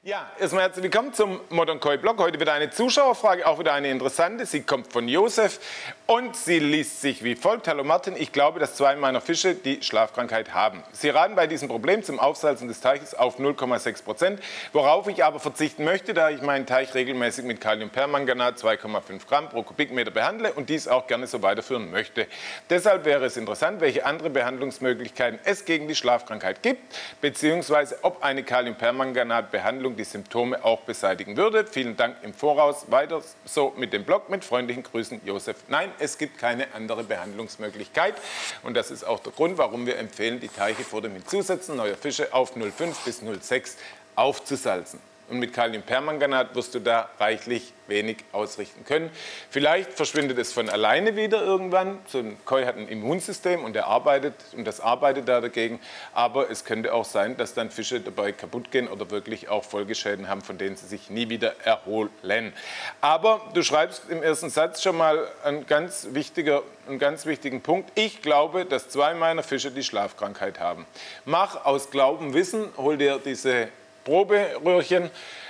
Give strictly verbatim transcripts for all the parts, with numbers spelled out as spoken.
Ja, erstmal herzlich willkommen zum Modern Koi Blog. Heute wieder eine Zuschauerfrage, auch wieder eine interessante. Sie kommt von Josef und sie liest sich wie folgt. Hallo Martin, ich glaube, dass zwei meiner Fische die Schlafkrankheit haben. Sie raten bei diesem Problem zum Aufsalzen des Teiches auf null Komma sechs Prozent, worauf ich aber verzichten möchte, da ich meinen Teich regelmäßig mit Kaliumpermanganat zwei Komma fünf Gramm pro Kubikmeter behandle und dies auch gerne so weiterführen möchte. Deshalb wäre es interessant, welche andere Behandlungsmöglichkeiten es gegen die Schlafkrankheit gibt, beziehungsweise ob eine Kaliumpermanganat-Behandlung die Symptome auch beseitigen würde. Vielen Dank im Voraus. Weiter so mit dem Blog. Mit freundlichen Grüßen, Josef. Nein, es gibt keine andere Behandlungsmöglichkeit. Und das ist auch der Grund, warum wir empfehlen, die Teiche vor dem Hinzusetzen neuer Fische auf null Komma fünf bis null Komma sechs aufzusalzen. Und mit Kaliumpermanganat wirst du da reichlich wenig ausrichten können. Vielleicht verschwindet es von alleine wieder irgendwann. So ein Koi hat ein Immunsystem und, der arbeitet, und das arbeitet da dagegen. Aber es könnte auch sein, dass dann Fische dabei kaputt gehen oder wirklich auch Folgeschäden haben, von denen sie sich nie wieder erholen. Aber du schreibst im ersten Satz schon mal einen ganz, wichtiger, einen ganz wichtigen Punkt. Ich glaube, dass zwei meiner Fische die Schlafkrankheit haben. Mach aus Glauben Wissen, hol dir diese Proberöhrchen,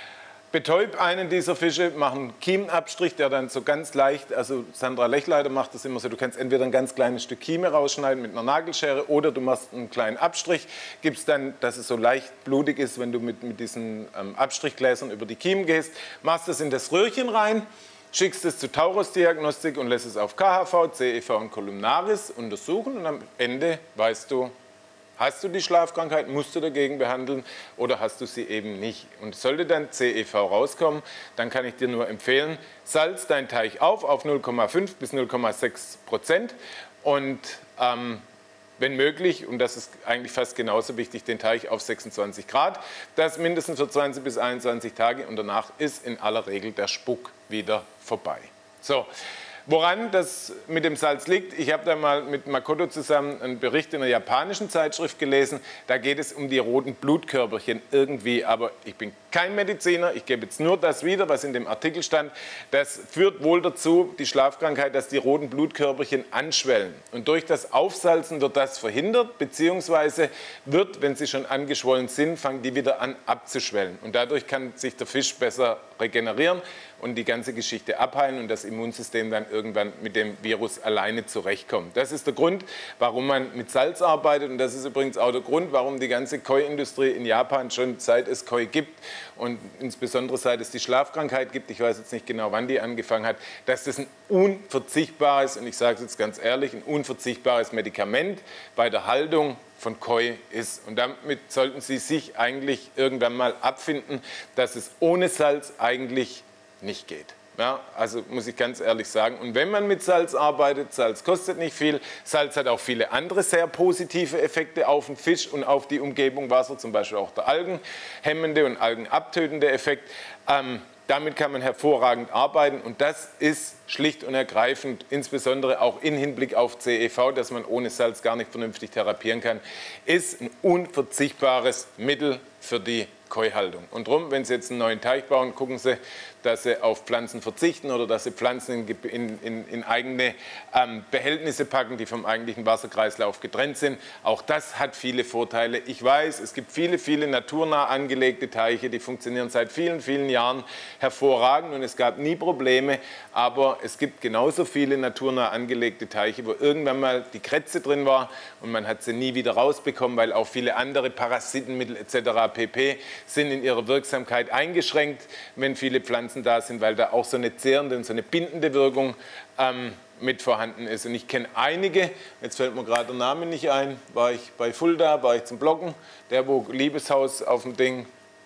betäub einen dieser Fische, mach einen Kiemenabstrich, der dann so ganz leicht, also Sandra Lechleiter macht das immer so, du kannst entweder ein ganz kleines Stück Kieme rausschneiden mit einer Nagelschere oder du machst einen kleinen Abstrich, gibst dann, dass es so leicht blutig ist, wenn du mit, mit diesen ähm, Abstrichgläsern über die Kiemen gehst, machst es in das Röhrchen rein, schickst es zu Taurus Diagnostik und lässt es auf K H V, C E V und Columnaris untersuchen und am Ende weißt du, hast du die Schlafkrankheit, musst du dagegen behandeln oder hast du sie eben nicht? Und sollte dann C E V rauskommen, dann kann ich dir nur empfehlen, salz deinen Teich auf auf null Komma fünf bis null Komma sechs Prozent und ähm, wenn möglich, und das ist eigentlich fast genauso wichtig, den Teich auf sechsundzwanzig Grad, das mindestens für zwanzig bis einundzwanzig Tage und danach ist in aller Regel der Spuck wieder vorbei. So. Woran das mit dem Salz liegt, ich habe da mal mit Makoto zusammen einen Bericht in einer japanischen Zeitschrift gelesen. Da geht es um die roten Blutkörperchen irgendwie, aber ich bin kein Mediziner. Ich gebe jetzt nur das wieder, was in dem Artikel stand. Das führt wohl dazu, die Schlafkrankheit, dass die roten Blutkörperchen anschwellen. Und durch das Aufsalzen wird das verhindert, beziehungsweise wird, wenn sie schon angeschwollen sind, fangen die wieder an abzuschwellen. Und dadurch kann sich der Fisch besser regenerieren und die ganze Geschichte abheilen und das Immunsystem dann irgendwann mit dem Virus alleine zurechtkommt. Das ist der Grund, warum man mit Salz arbeitet und das ist übrigens auch der Grund, warum die ganze Koi-Industrie in Japan schon seit es Koi gibt und insbesondere seit es die Schlafkrankheit gibt, ich weiß jetzt nicht genau, wann die angefangen hat, dass das ein unverzichtbares, und ich sage es jetzt ganz ehrlich, ein unverzichtbares Medikament bei der Haltung von Koi ist. Und damit sollten Sie sich eigentlich irgendwann mal abfinden, dass es ohne Salz eigentlich nicht geht. Ja, also muss ich ganz ehrlich sagen. Und wenn man mit Salz arbeitet, Salz kostet nicht viel, Salz hat auch viele andere sehr positive Effekte auf den Fisch und auf die Umgebung Wasser, zum Beispiel auch der algenhemmende und algenabtötende Effekt. Ähm, damit kann man hervorragend arbeiten und das ist schlicht und ergreifend, insbesondere auch im Hinblick auf C E V, dass man ohne Salz gar nicht vernünftig therapieren kann, ist ein unverzichtbares Mittel für die Koi-Haltung. Und darum, wenn Sie jetzt einen neuen Teich bauen, gucken Sie, dass Sie auf Pflanzen verzichten oder dass Sie Pflanzen in, in, in, in eigene ähm, Behältnisse packen, die vom eigentlichen Wasserkreislauf getrennt sind. Auch das hat viele Vorteile. Ich weiß, es gibt viele, viele naturnah angelegte Teiche, die funktionieren seit vielen, vielen Jahren hervorragend und es gab nie Probleme, aber es gibt genauso viele naturnah angelegte Teiche, wo irgendwann mal die Kretze drin war und man hat sie nie wieder rausbekommen, weil auch viele andere Parasitenmittel et cetera pp. Sind in ihrer Wirksamkeit eingeschränkt, wenn viele Pflanzen da sind, weil da auch so eine zehrende und so eine bindende Wirkung ähm, mit vorhanden ist. Und ich kenne einige, jetzt fällt mir gerade der Name nicht ein, war ich bei Fulda, war ich zum Bloggen, der wo Liebeshaus auf dem Ding,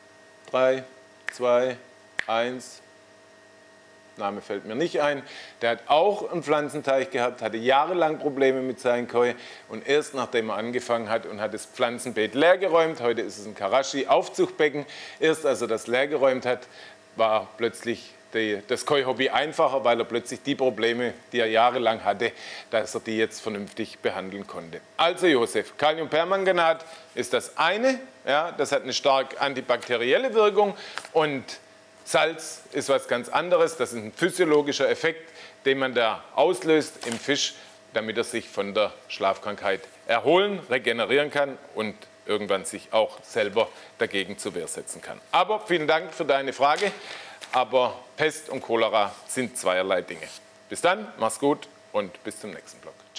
drei, zwei, eins, Name fällt mir nicht ein, der hat auch einen Pflanzenteich gehabt, hatte jahrelang Probleme mit seinen Koi und erst nachdem er angefangen hat und hat das Pflanzenbeet leergeräumt, heute ist es ein Karashi-Aufzuchtbecken, erst als er das leergeräumt hat, war plötzlich die, das Koi-Hobby einfacher, weil er plötzlich die Probleme, die er jahrelang hatte, dass er die jetzt vernünftig behandeln konnte. Also Josef, Kaliumpermanganat ist das eine, ja, das hat eine stark antibakterielle Wirkung und Salz ist was ganz anderes, das ist ein physiologischer Effekt, den man da auslöst im Fisch, damit er sich von der Schlafkrankheit erholen, regenerieren kann und irgendwann sich auch selber dagegen zur Wehr setzen kann. Aber vielen Dank für deine Frage. Aber Pest und Cholera sind zweierlei Dinge. Bis dann, mach's gut und bis zum nächsten Blog.